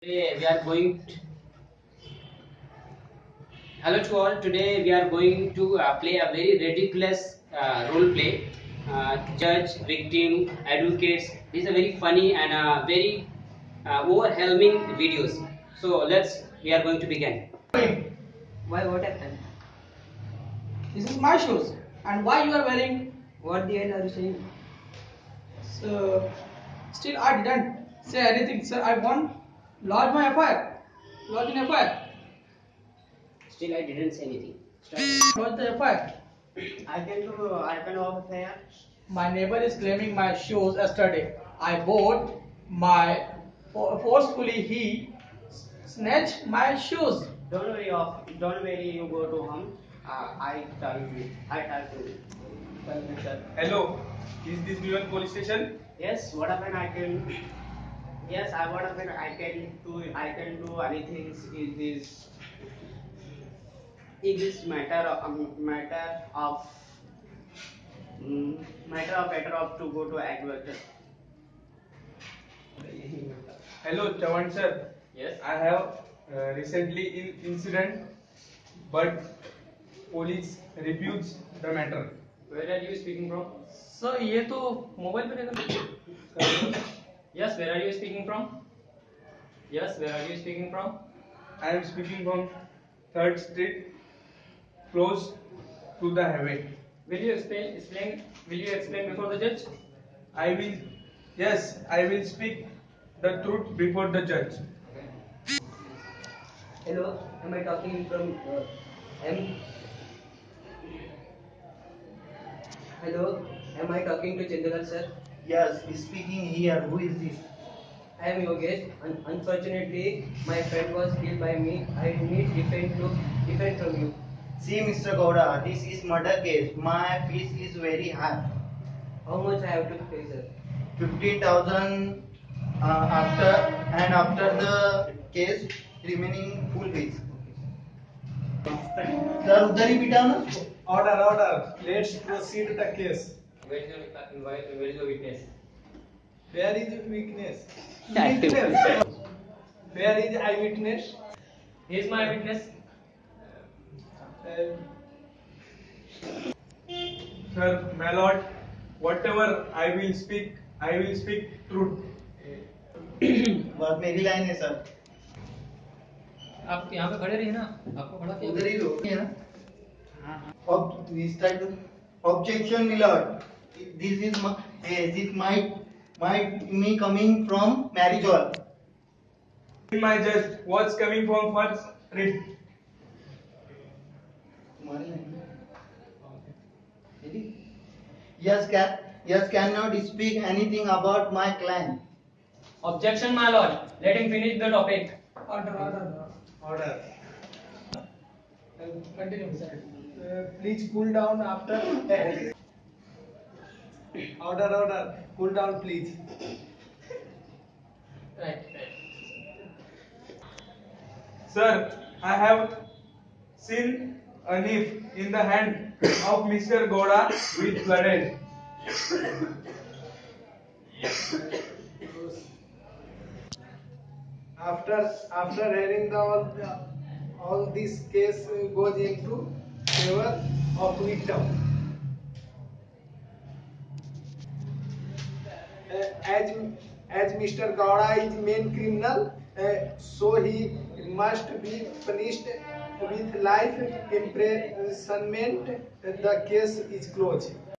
Today we are going to, hello to all. Today we are going to play a very ridiculous role play. Judge, victim, advocates. These are very funny and very overwhelming videos. So we are going to begin. Why, what happened? This is my shoes. And why you are wearing? What the hell are you saying? So, still I didn't say anything, sir. I want lodge my FIR. Lodge in FIR. Still, I didn't say anything. Lodge the FIR. I can offer fair. My neighbor is claiming my shoes yesterday. I bought my forcefully he snatched my shoes. Don't worry, you go to home. I tell you. Tell me, sir. Hello, is this Vivan police station? Yes, what happened? I can. Yes, what happened? I can do anything. It is matter of better of to go to advocate. Hello, Chavan sir. Yes. I have recently in incident, but police refused the matter. Where are you speaking from? Sir ये तो mobile पे देखा. Yes, where are you speaking from? Yes, where are you speaking from? I am speaking from 3rd Street, close to the highway. Will you explain? Will you explain before the judge? I will, yes, I will speak the truth before the judge. Hello, am I talking from M? Hello, am I talking to Chandral sir? Yes, speaking here. Who is this? I am Yogesh. Unfortunately, my friend was killed by me. I need defend from you. See, Mr. Gowda, this is murder case. My fees is very high. How much I have to pay, sir? 15,000 after the case remaining full fees. Sir, उधर ही बिठाओ ना. Order. Let's proceed the case. Where is your witness? Where is weakness? Active. Where is eyewitness? He is my witness. Sir, my lord, whatever I will speak truth. बस मेरी line है sir. आप यहाँ पे खड़े रहिए ना. आपको खड़ा किया. उधर ही लो. है ना? Objection, my lord. This is me coming from marriage hall. My judge was coming from 1st Street. Yes, cannot speak anything about my client. Objection, my lord. Let him finish the topic. Order. Continue, sir. Please cool down after. Order. Cool down, please. Right. Sir, I have seen a knife in the hand of Mr. Gowda with blooded. After hearing all this case goes into favor of victim. As Mr. Gowda is main criminal, so he must be punished with life imprisonment. The case is closed.